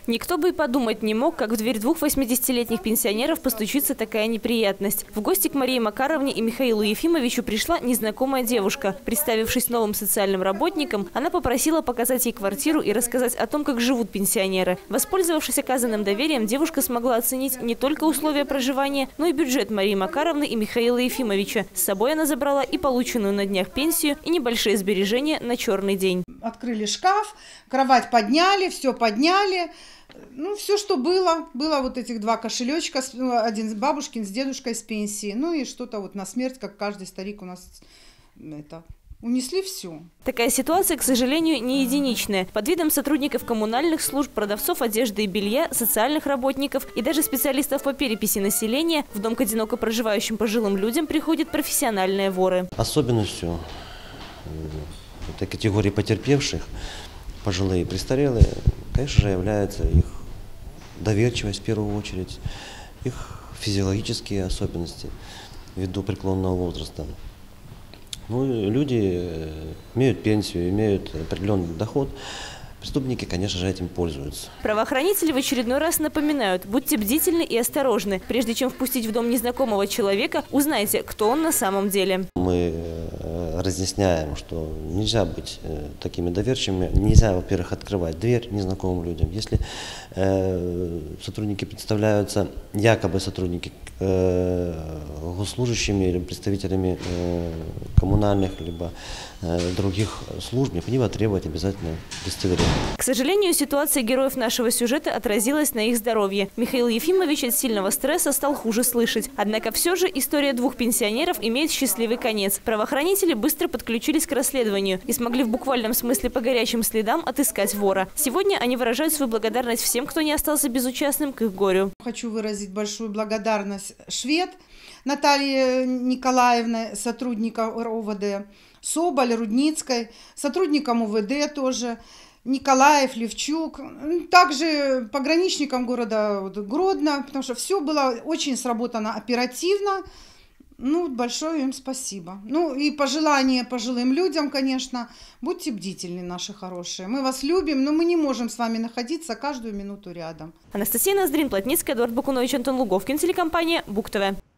Никто бы и подумать не мог, как в дверь двух 80-летних пенсионеров постучится такая неприятность. В гости к Марии Макаровне и Михаилу Ефимовичу пришла незнакомая девушка. Представившись новым социальным работником, она попросила показать ей квартиру и рассказать о том, как живут пенсионеры. Воспользовавшись оказанным доверием, девушка смогла оценить не только условия проживания, но и бюджет Марии Макаровны и Михаила Ефимовича. С собой она забрала и полученную на днях пенсию, и небольшие сбережения на черный день. Открыли шкаф, кровать подняли, все подняли. Ну, все, что было. Было вот этих два кошелечка, один с бабушкин, с дедушкой с пенсии. Ну и что-то вот на смерть, как каждый старик у нас унесли все. Такая ситуация, к сожалению, не единичная. Под видом сотрудников коммунальных служб, продавцов одежды и белья, социальных работников и даже специалистов по переписи населения в дом к одиноко проживающим пожилым людям приходят профессиональные воры. Особенностью этой категории потерпевших, пожилые и престарелые, конечно же, является их доверчивость в первую очередь, их физиологические особенности ввиду преклонного возраста. Ну, люди имеют пенсию, имеют определенный доход. Преступники, конечно же, этим пользуются. Правоохранители в очередной раз напоминают: будьте бдительны и осторожны. Прежде чем впустить в дом незнакомого человека, узнайте, кто он на самом деле. Мы разъясняем, что нельзя быть такими доверчивыми. Нельзя, во-первых, открывать дверь незнакомым людям. Если сотрудники представляются, якобы сотрудники, госслужащими или представителями коммунальных либо других служб, необходимо требовать обязательно удостоверения. К сожалению, ситуация героев нашего сюжета отразилась на их здоровье. Михаил Ефимович от сильного стресса стал хуже слышать. Однако все же история двух пенсионеров имеет счастливый конец. Правоохранители быстро подключились к расследованию и смогли в буквальном смысле по горячим следам отыскать вора. Сегодня они выражают свою благодарность всем, кто не остался безучастным к их горю. Хочу выразить большую благодарность швед Наталье Николаевне, сотрудникам РОВД, Соболь, Рудницкой, сотрудникам УВД тоже, Николаев, Левчук, также пограничникам города Гродно, потому что все было очень сработано оперативно. Ну, большое им спасибо. Ну и пожелание пожилым людям, конечно, будьте бдительны, наши хорошие. Мы вас любим, но мы не можем с вами находиться каждую минуту рядом. Анастасия Ноздрин, Плотницкая, Эдуард Бакунович, Антон Луговкин, телекомпания БуК ТВ.